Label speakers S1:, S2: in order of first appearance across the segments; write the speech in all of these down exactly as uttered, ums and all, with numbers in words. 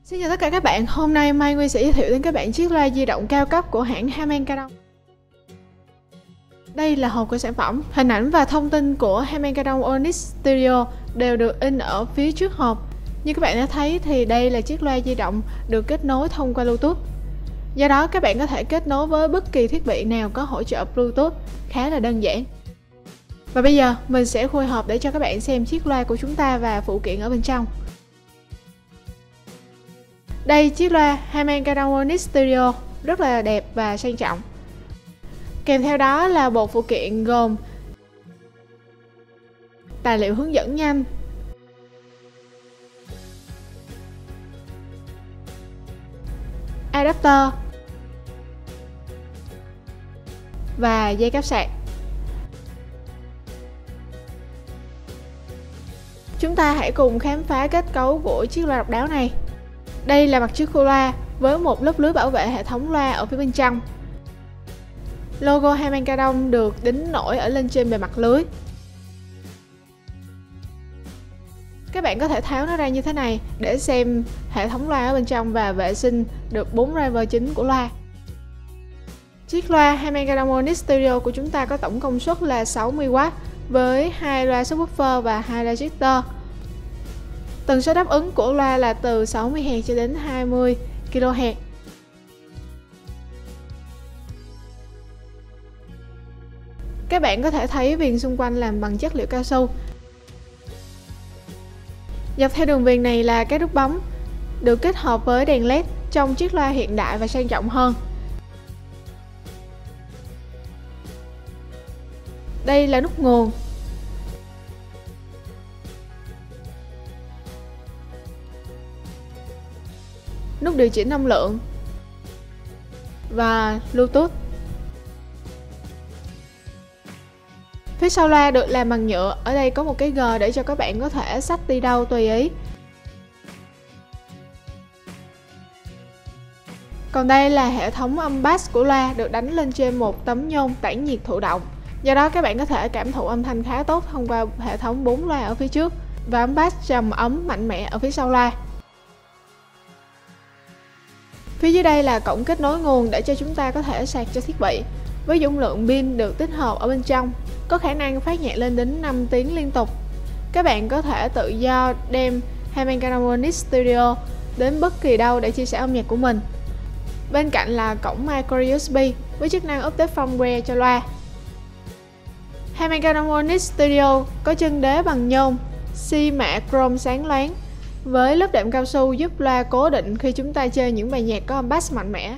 S1: Xin chào tất cả các bạn, hôm nay Mai Nguyên sẽ giới thiệu đến các bạn chiếc loa di động cao cấp của hãng Harman Kardon. Đây là hộp của sản phẩm, hình ảnh và thông tin của Harman Kardon Onyx Stereo đều được in ở phía trước hộp. Như các bạn đã thấy thì đây là chiếc loa di động được kết nối thông qua Bluetooth. Do đó các bạn có thể kết nối với bất kỳ thiết bị nào có hỗ trợ Bluetooth, khá là đơn giản. Và bây giờ mình sẽ khui hộp để cho các bạn xem chiếc loa của chúng ta và phụ kiện ở bên trong. Đây, chiếc loa Harman Kardon Onyx Stereo rất là đẹp và sang trọng. Kèm theo đó là bộ phụ kiện gồm tài liệu hướng dẫn nhanh, adapter và dây cáp sạc. Chúng ta hãy cùng khám phá kết cấu của chiếc loa độc đáo này. Đây là mặt trước của loa với một lớp lưới bảo vệ hệ thống loa ở phía bên trong. Logo Harman Kardon được đính nổi ở lên trên bề mặt lưới. Các bạn có thể tháo nó ra như thế này để xem hệ thống loa ở bên trong và vệ sinh được bốn driver chính của loa. Chiếc loa Harman Kardon Onyx Stereo của chúng ta có tổng công suất là sáu mươi oát với hai loa subwoofer và hai loa register. Tần số đáp ứng của loa là từ sáu mươi héc cho đến hai mươi ki lô héc. Các bạn có thể thấy viền xung quanh làm bằng chất liệu cao su. Dọc theo đường viền này là các nút bấm được kết hợp với đèn led trong chiếc loa hiện đại và sang trọng hơn. Đây là nút nguồn. Nút điều chỉnh âm lượng và Bluetooth. Phía sau loa được làm bằng nhựa, ở đây có một cái gờ để cho các bạn có thể xách đi đâu tùy ý. Còn đây là hệ thống âm bass của loa được đánh lên trên một tấm nhôm tản nhiệt thụ động. Do đó các bạn có thể cảm thụ âm thanh khá tốt thông qua hệ thống bốn loa ở phía trước và âm bass trầm ấm mạnh mẽ ở phía sau loa. Phía dưới đây là cổng kết nối nguồn để cho chúng ta có thể sạc cho thiết bị. Với dung lượng pin được tích hợp ở bên trong, có khả năng phát nhạc lên đến năm tiếng liên tục. Các bạn có thể tự do đem Harman Kardon Onyx Stereo đến bất kỳ đâu để chia sẻ âm nhạc của mình. Bên cạnh là cổng micro u ét bê với chức năng update firmware cho loa. Harman Kardon Onyx Stereo có chân đế bằng nhôm, xi mạ chrome sáng loáng với lớp đệm cao su giúp loa cố định khi chúng ta chơi những bài nhạc có âm bass mạnh mẽ.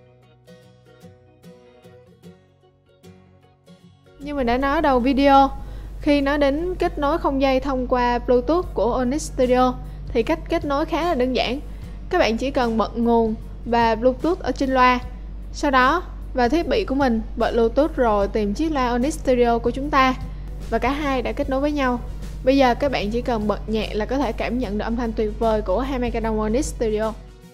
S1: Như mình đã nói ở đầu video, khi nói đến kết nối không dây thông qua Bluetooth của Onyx Stereo thì cách kết nối khá là đơn giản. Các bạn chỉ cần bật nguồn và Bluetooth ở trên loa. Sau đó vào thiết bị của mình, bật Bluetooth rồi tìm chiếc loa Onyx Stereo của chúng ta và cả hai đã kết nối với nhau. Bây giờ các bạn chỉ cần bật nhạc là có thể cảm nhận được âm thanh tuyệt vời của Harman Kardon Onyx Stereo.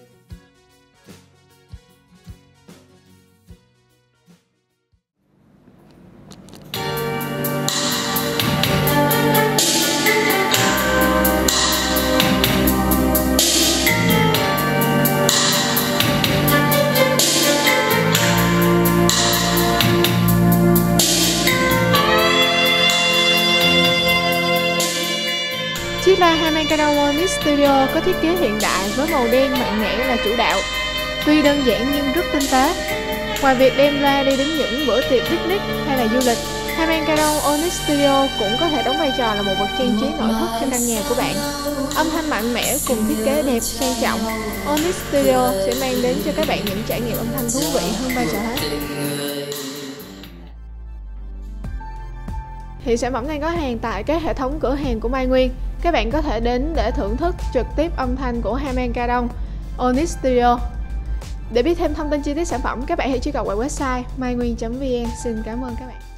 S1: Chiếc loa Harman Kardon Onyx Stereo có thiết kế hiện đại với màu đen mạnh mẽ là chủ đạo. Tuy đơn giản nhưng rất tinh tế. Ngoài việc đem loa đi đến những bữa tiệc picnic hay là du lịch, Harman Kardon Onyx Stereo cũng có thể đóng vai trò là một vật trang trí nội thất trong căn nhà của bạn. Âm thanh mạnh mẽ cùng thiết kế đẹp sang trọng, Onyx Stereo sẽ mang đến cho các bạn những trải nghiệm âm thanh thú vị hơn bao giờ hết. Hiện sản phẩm này có hàng tại các hệ thống cửa hàng của Mai Nguyên. Các bạn có thể đến để thưởng thức trực tiếp âm thanh của Harman Kardon Onyx Stereo. Để biết thêm thông tin chi tiết sản phẩm, các bạn hãy truy cập vào website mai nguyên chấm vn. Xin cảm ơn các bạn.